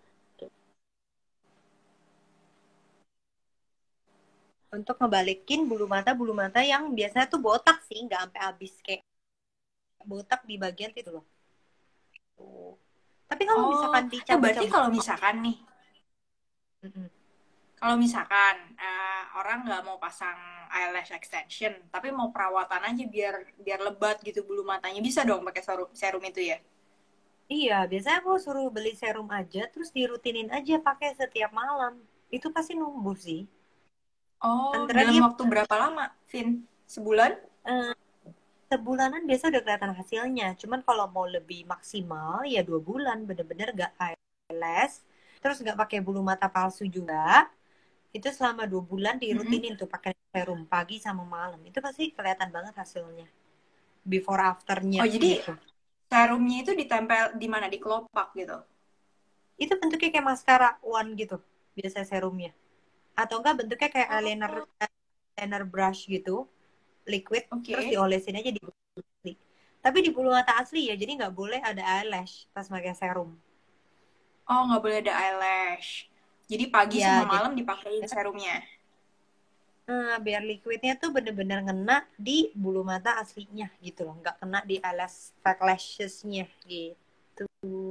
Untuk ngebalikin bulu mata yang biasanya tuh botak sih, nggak sampai habis kayak botak di bagian itu loh. Tuh. Tapi kalau oh, misalkan berarti dicabut-cabut, kalau misalkan nih, mm-mm. kalau misalkan orang nggak mau pasang eyelash extension, tapi mau perawatan aja biar biar lebat gitu bulu matanya, bisa dong pakai serum serum itu ya? Iya, biasanya aku suruh beli serum aja, terus dirutinin aja pakai setiap malam. Itu pasti numbuh sih. Oh, Antara dalam dia waktu berapa lama, Vin? Sebulan? eh, sebulanan biasa udah kelihatan hasilnya. Cuman kalau mau lebih maksimal, ya 2 bulan. Bener-bener gak eyelash. Terus gak pakai bulu mata palsu juga. Itu selama 2 bulan Mm-mm. dirutinin tuh pakai serum pagi sama malam. Itu pasti kelihatan banget hasilnya. Before afternya Oh, jadi gitu. serumnya itu ditempel di mana? Di kelopak gitu? Itu bentuknya kayak maskara one gitu. Biasa serumnya. Atau enggak bentuknya kayak eyeliner Oh, eyeliner brush gitu. Liquid. Terus oke. diolesin aja di bulu mata asli. Tapi di bulu mata asli ya. Jadi nggak boleh ada eyelash pas pakai serum. Oh, nggak boleh ada eyelash. Jadi pagi sama Ya, jadi malam dipakein serumnya. biar liquidnya tuh bener-bener ngena di bulu mata aslinya gitu loh. Nggak kena di eyelash fake lashes-nya gitu.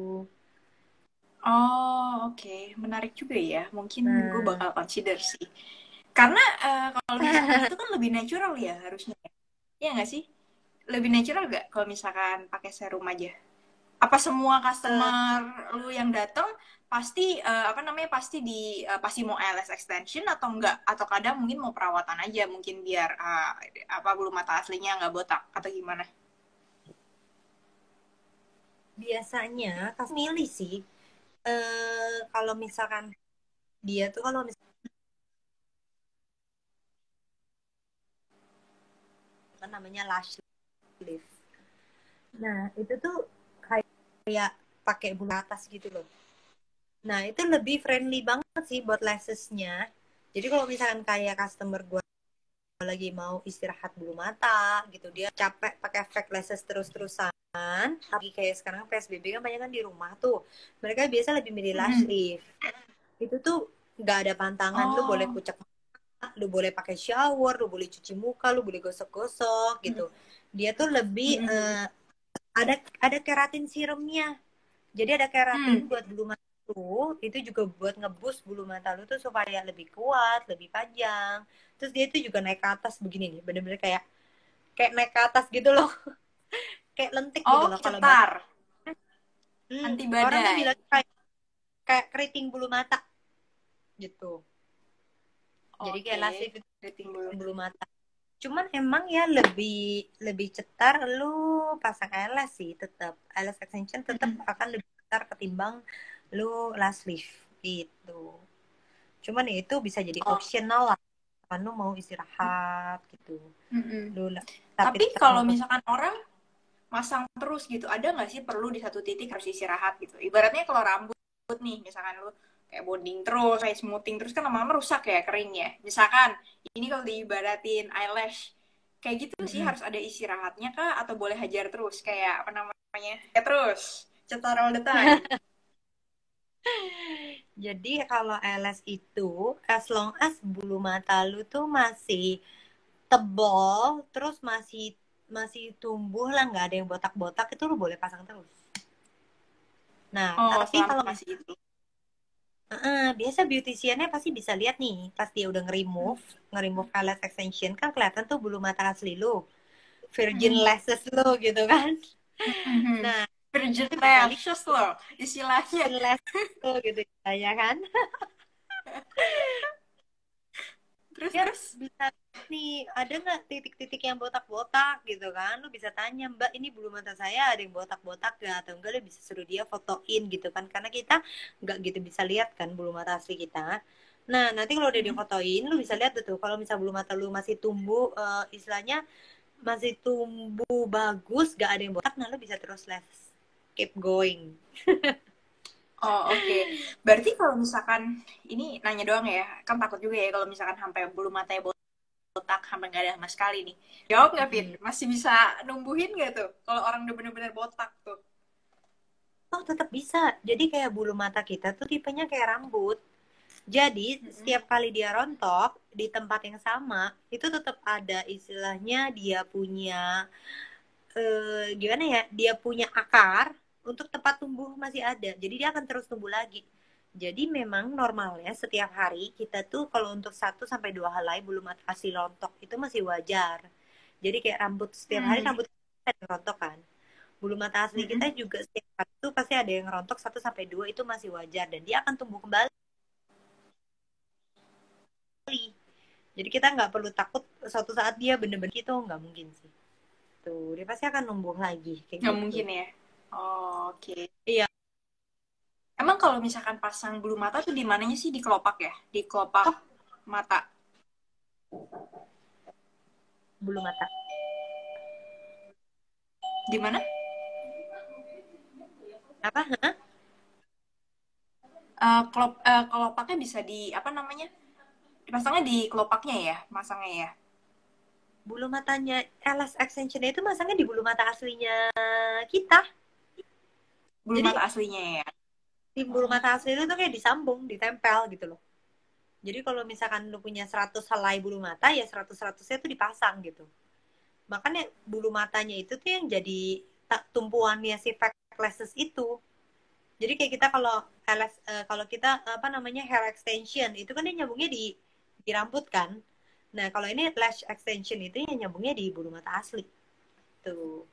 Oh, oke. Menarik juga ya. Mungkin gue Nah, bakal consider sih. Karena kalau misalkan itu kan lebih natural ya harusnya. Iya nggak sih? Lebih natural nggak kalau misalkan pakai serum aja? Apa semua eh, customer lu yang datang pasti apa namanya pasti mau eyelash extension atau enggak? Atau kadang mungkin mau perawatan aja mungkin biar apa bulu mata aslinya nggak botak atau gimana? biasanya kasih milih sih. Kalau misalkan dia tuh kalau misalkan namanya lash lift. Nah, itu tuh kayak pakai bulu atas gitu loh. Nah, itu lebih friendly banget sih buat lashes-nya. Jadi kalau misalkan kayak customer gue lagi mau istirahat bulu mata gitu, dia capek pakai fake lashes terus-terusan. Tapi kayak sekarang PSBB kan banyak kan di rumah tuh. Mereka biasa lebih milih lash Mm-mm. lift. Itu tuh nggak ada pantangan, lu boleh Oh, kucek mata, lu boleh pakai shower, lu boleh cuci muka, lu boleh gosok-gosok gitu. Dia tuh lebih mm-mm. ada keratin serumnya. Jadi ada keratin Hmm. buat bulu mata lu, itu juga buat ngebus bulu mata lu tuh supaya lebih kuat, lebih panjang. Terus dia itu juga naik ke atas begini nih, bener-bener kayak kayak naik ke atas gitu loh, kayak lentik gitu Oh, loh kalau bahasa. cetar, anti Orang tuh badai. bilang kayak kayak keriting bulu mata gitu. Jadi kayak Oke, lasif itu keriting bulu. bulu mata. Cuman emang ya lebih lebih cetar lu pasang eyelash sih tetap. Eyelash extension tetap Mm-mm. akan lebih cetar ketimbang lu lash lift gitu. Cuman ya itu bisa jadi Oh, optional lah. Kan lu mau istirahat gitu. mm-mm. Lu tapi Tapi tetap kalau mau misalkan orang masang terus gitu, ada nggak sih perlu di satu titik harus istirahat gitu? Ibaratnya kalau rambut nih, misalkan lu kayak bonding terus, kayak smoothing terus kan lama-lama rusak ya kering ya. Misalkan ini kalau diibaratin eyelash, kayak gitu sih mm-mm. harus ada istirahatnya kah atau boleh hajar terus kayak apa namanya? Ya terus, cetar all the time. Jadi kalau eyelash itu as long as bulu mata lu tuh masih tebal, terus masih masih tumbuh lah, nggak ada yang botak-botak, itu lu boleh pasang terus. Nah, Oh, tapi selama kalau masih itu. biasa beauticiannya pasti bisa lihat nih, pas dia udah nge-remove eyelash extension kan kelihatan tuh bulu mata asli lu, virgin Mm-hmm. lashes lu gitu kan. Mm-hmm. Nah, Virgin itu bisa lihat lashes loh istilahnya. virgin lashes lu gitu ya kan. Terus Ya terus. bisa nih, ada nggak titik-titik yang botak-botak gitu kan, lu bisa tanya, mbak ini bulu mata saya ada yang botak-botak gak, atau enggak lu bisa suruh dia fotoin gitu kan, karena kita nggak gitu bisa lihat kan bulu mata asli kita. Nah, nanti kalau udah Mm-hmm. difotoin lu bisa lihat tuh kalau misal bulu mata lu masih tumbuh istilahnya masih tumbuh bagus, gak ada yang botak, nah lo bisa terus let's keep going. Oh, oke. Berarti kalau misalkan ini nanya doang ya, kan takut juga ya kalau misalkan sampai bulu matanya botak sampai nggak ada sama sekali nih. Jawab nggak, Fit? Masih bisa numbuhin nggak tuh kalau orang udah bener-bener botak tuh? Oh, tetap bisa. Jadi kayak bulu mata kita tuh tipenya kayak rambut. Jadi setiap kali dia rontok di tempat yang sama, itu tetap ada istilahnya dia punya gimana ya? Dia punya akar untuk tempat tumbuh masih ada. Jadi dia akan terus tumbuh lagi. Jadi memang normalnya setiap hari kita tuh kalau untuk 1 sampai 2 helai bulu mata asli rontok itu masih wajar. Jadi kayak rambut setiap hari Hmm. rambut kita ada yang rontok kan. Bulu mata asli kita Mm-mm. juga setiap hari itu pasti ada yang rontok 1 sampai 2 itu masih wajar dan dia akan tumbuh kembali. Jadi kita nggak perlu takut suatu saat dia bener-bener gitu, nggak mungkin sih. Tuh, dia pasti akan numbuh lagi kayak Nggak gitu. mungkin ya? Oh, oke. Iya, Emang kalau misalkan pasang bulu mata tuh di mananya sih? Di kelopak ya? Di kelopak oh mata. bulu mata. Di mana? Apa? Hah? Kelopaknya bisa di apa namanya? Dipasangnya di kelopaknya ya, masangnya ya. Bulu matanya LS extension itu masangnya di bulu mata aslinya kita. Bulu Jadi mata aslinya ya. di bulu mata asli itu tuh kayak disambung, ditempel gitu loh. Jadi kalau misalkan lu punya 100 helai bulu mata, ya 100-100-nya tuh dipasang gitu. Makanya bulu matanya itu tuh yang jadi tumpuannya si fat lashes itu. Jadi kayak kita kalau kita apa namanya hair extension itu kan dia nyambungnya di rambut kan. Nah, kalau ini lash extension itu yang nyambungnya di bulu mata asli. Tuh.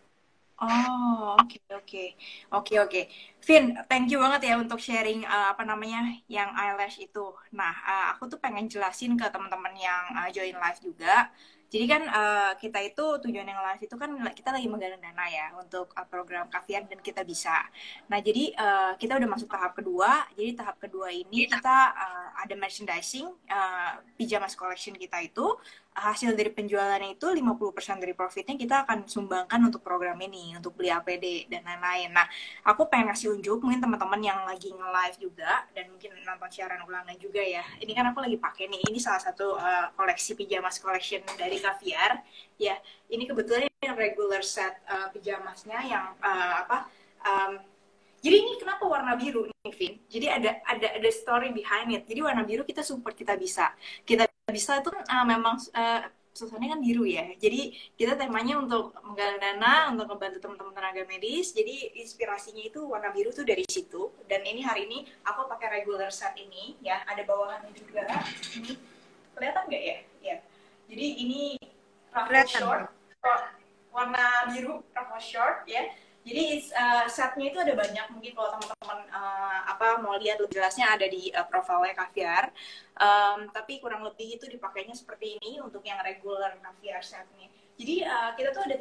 Oh, oke oke. Oke oke. Vin, thank you banget ya untuk sharing apa namanya yang eyelash itu. Nah, aku tuh pengen jelasin ke teman-teman yang join live juga. Jadi kan kita itu tujuan yang live itu kan kita lagi menggalang dana ya untuk program Kaviar dan kita bisa. Nah, jadi kita udah masuk tahap kedua. Jadi tahap kedua ini kita ada merchandising pijamas collection kita itu hasil dari penjualannya itu 50% dari profitnya kita akan sumbangkan untuk program ini, untuk beli APD dan lain-lain. Nah, aku pengen ngasih unjuk mungkin teman-teman yang lagi nge-live juga dan mungkin nonton siaran ulangan juga ya. Ini kan aku lagi pakai nih, ini salah satu koleksi pijamas collection dari Caviar. Ya, ini kebetulan yang regular set pijamasnya yang apa jadi ini kenapa warna biru nih, Vin? Jadi ada story behind it. Jadi warna biru kita support kita bisa. Kita bisa itu memang suasananya kan biru ya. Jadi kita temanya untuk menggalang dana, untuk membantu teman-teman tenaga medis. Jadi inspirasinya itu warna biru tuh dari situ. Dan ini hari ini aku pakai regular set ini ya. Ada bawahannya juga. Ini kelihatan nggak ya? Ya. Jadi ini ruffle Kelihatan. short, warna biru ruffle short ya. Jadi setnya itu ada banyak, mungkin kalau teman-teman apa mau lihat lebih jelasnya ada di profilnya Caviar. Tapi kurang lebih itu dipakainya seperti ini untuk yang regular Caviar setnya. Jadi kita tuh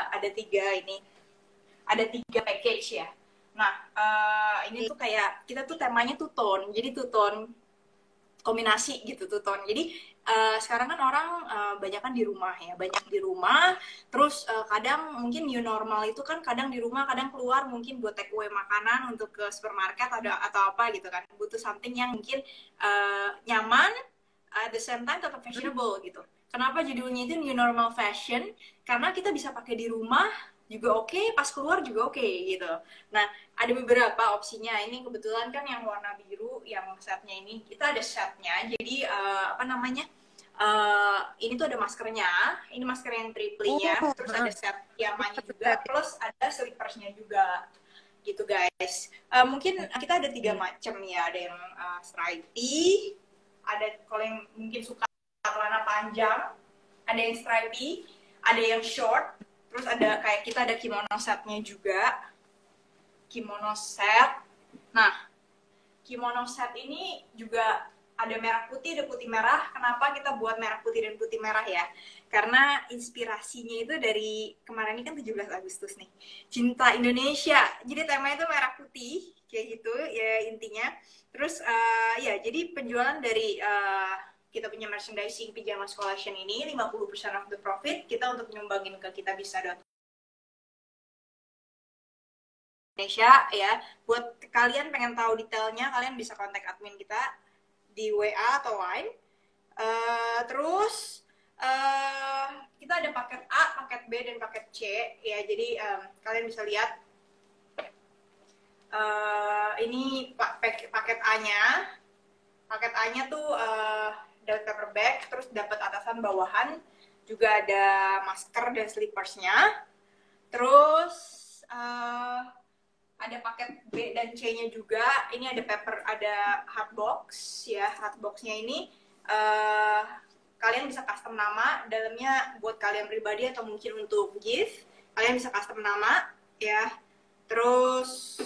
ada tiga package ya. Nah ini tuh kayak kita tuh temanya two tone, jadi two tone kombinasi gitu tuh ton. Jadi sekarang kan orang banyak kan di rumah ya, banyak di rumah. Terus kadang mungkin new normal itu kan kadang di rumah, kadang keluar mungkin buat take away makanan untuk ke supermarket ada atau apa gitu kan. Butuh something yang mungkin nyaman, at the same time tetap fashionable gitu. Kenapa judulnya itu new normal fashion? Karena kita bisa pakai di rumah juga oke, pas keluar juga oke gitu. Nah, ada beberapa opsinya. Ini kebetulan kan yang warna biru yang setnya ini kita ada setnya. Jadi apa namanya? Ini tuh ada maskernya. Ini masker yang triplenya. Oh, Terus ada set piyamanya juga. kreatif. Plus ada slipersnya juga. Gitu guys. Mungkin kita ada 3 macam ya. Ada yang stripy. Ada kalau yang mungkin suka celana panjang. Ada yang stripy. Ada yang short. Terus ada kayak kita ada kimono setnya juga. Kimono set. Nah, kimono set ini juga ada merah putih, ada putih merah. Kenapa kita buat merah putih dan putih merah ya? Karena inspirasinya itu dari kemarin ini kan 17 Agustus nih. Cinta Indonesia. Jadi temanya itu merah putih kayak gitu ya intinya. Terus ya jadi penjualan dari kita punya merchandising Pijamas Collection ini 50% of the profit kita untuk nyumbangin ke kitabisa.com Indonesia ya. Buat kalian pengen tahu detailnya, kalian bisa kontak admin kita di WA atau Line. Terus kita ada paket A, paket B, dan paket C ya. Jadi kalian bisa lihat ini paket A-nya. Paket A-nya tuh dapat paper bag, terus dapat atasan bawahan, juga ada masker dan slippersnya. Terus ada paket B dan C-nya juga. Ini ada ada hardbox ya. Hardbox-nya ini kalian bisa custom nama, dalamnya buat kalian pribadi atau mungkin untuk gift. Kalian bisa custom nama ya. Terus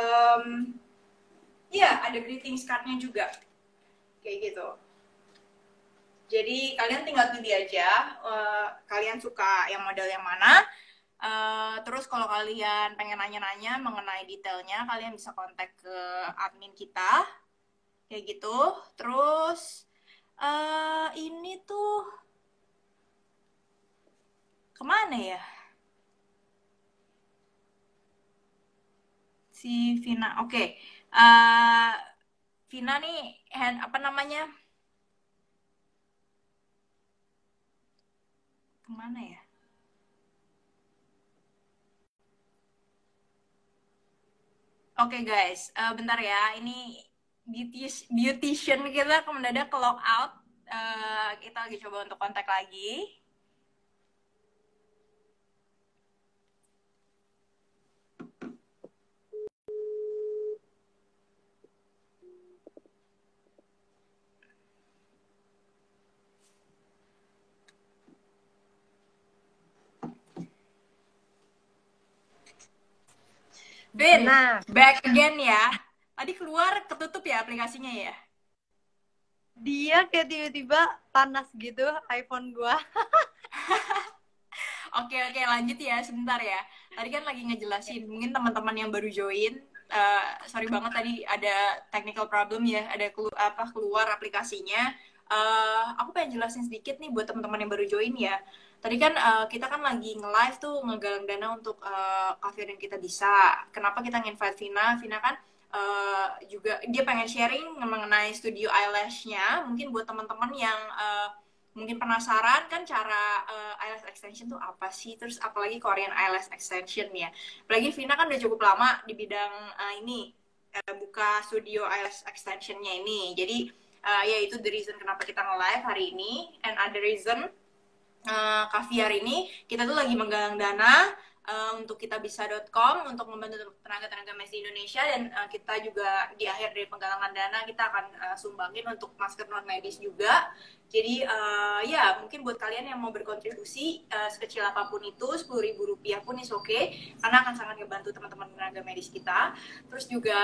ya ada greetings card-nya juga. Kayak gitu. Jadi kalian tinggal pilih aja kalian suka yang model yang mana. Terus kalau kalian pengen nanya-nanya mengenai detailnya, kalian bisa kontak ke admin kita kayak gitu. Terus ini tuh kemana ya si Vina? Oke. Vina nih apa namanya, kemana ya? Oke guys, bentar ya. Ini beautician kita mendadak ke log out. Kita lagi coba untuk kontak lagi. Vin, back again ya. Tadi keluar ketutup ya aplikasinya ya? Dia kayak tiba-tiba panas gitu iPhone gua. Oke, lanjut ya sebentar ya. Tadi kan lagi ngejelasin, mungkin teman-teman yang baru join, sorry banget tadi ada technical problem ya, ada keluar aplikasinya. Aku pengen jelasin sedikit nih buat teman-teman yang baru join ya. Tadi kan kita kan lagi nge-live tuh ngegalang dana untuk Cafe dan Kita Bisa. Kenapa kita nge-invite Vina? Vina kan juga dia pengen sharing mengenai studio eyelash-nya. Mungkin buat teman-teman yang mungkin penasaran kan cara eyelash extension tuh apa sih? Terus apalagi Korean eyelash extension ya. Apalagi Vina kan udah cukup lama di bidang ini buka studio eyelash extensionnya ini. Jadi ya itu the reason kenapa kita nge-live hari ini. And other reason Caviar ini kita tuh lagi menggalang dana untuk kitabisa.com untuk membantu tenaga-tenaga medis di Indonesia, dan kita juga di akhir dari penggalangan dana kita akan sumbangin untuk masker non medis juga. Jadi ya mungkin buat kalian yang mau berkontribusi sekecil apapun itu, Rp10.000 pun is okay, karena akan sangat ngebantu teman-teman tenaga medis kita. Terus juga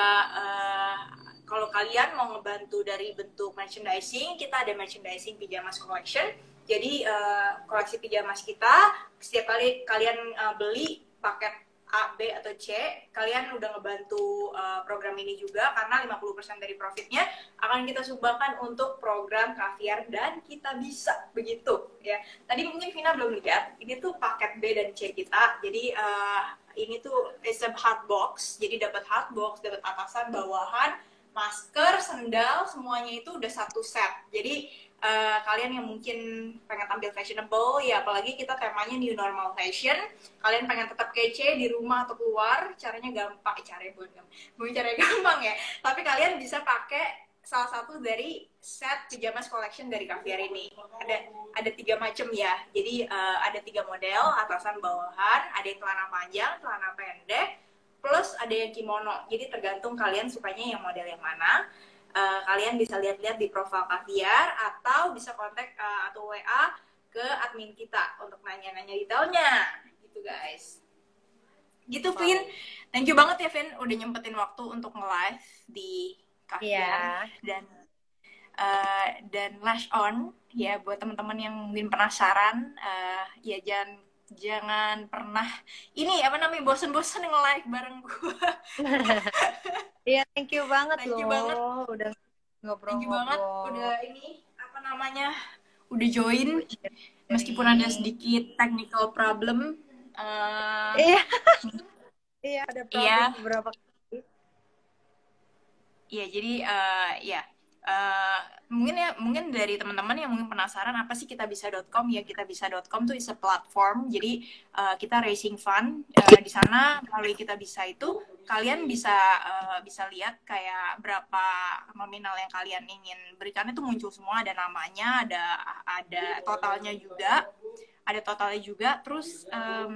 kalau kalian mau ngebantu dari bentuk merchandising, kita ada merchandising Pijamas Collection. Jadi koleksi pijamas kita, setiap kali kalian beli paket A, B, atau C, kalian udah ngebantu program ini juga, karena 50% dari profitnya akan kita sumbangkan untuk program Caviar dan Kita Bisa, begitu ya. Tadi mungkin Vina belum lihat, ini tuh paket B dan C kita. Jadi ini tuh is a hard box, jadi dapat hard box, dapat atasan, bawahan, masker, sendal, semuanya itu udah satu set. Jadi kalian yang mungkin pengen tampil fashionable ya, apalagi kita temanya new normal fashion, kalian pengen tetap kece di rumah atau keluar, caranya gampang, caranya gampang ya, tapi kalian bisa pakai salah satu dari set pijamas collection dari Caviar ini. Ada 3 macam ya, jadi ada 3 model, atasan bawahan, ada yang celana panjang, celana pendek, plus ada yang kimono. Jadi tergantung kalian sukanya yang model yang mana. Kalian bisa lihat-lihat di profil Caviar atau bisa kontak atau WA ke admin kita untuk nanya-nanya detailnya gitu guys. Gitu Vin, thank you banget ya Vin udah nyempetin waktu untuk nge-live di Caviar. Dan lash on ya, buat teman-teman yang mungkin penasaran, ya jangan pernah ini bosen-bosen nge-live bareng gue. Iya, thank you banget loh. Udah ngobrol-ngobrol. Thank you banget udah ini namanya udah join meskipun ada sedikit technical problem. Iya, iya ada problem Iya, beberapa kali. iya jadi ya eh, mungkin dari teman-teman yang mungkin penasaran apa sih kitabisa.com, ya kitabisa.com tuh is a platform, jadi kita raising fund di sana melalui Kitabisa itu kalian bisa lihat kayak berapa nominal yang kalian ingin berikan itu muncul semua, ada namanya, ada totalnya juga, terus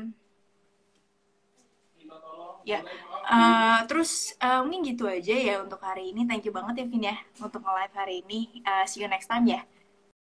ya terus mungkin gitu aja ya untuk hari ini. Thank you banget ya Vin ya untuk nge-live hari ini. See you next time ya.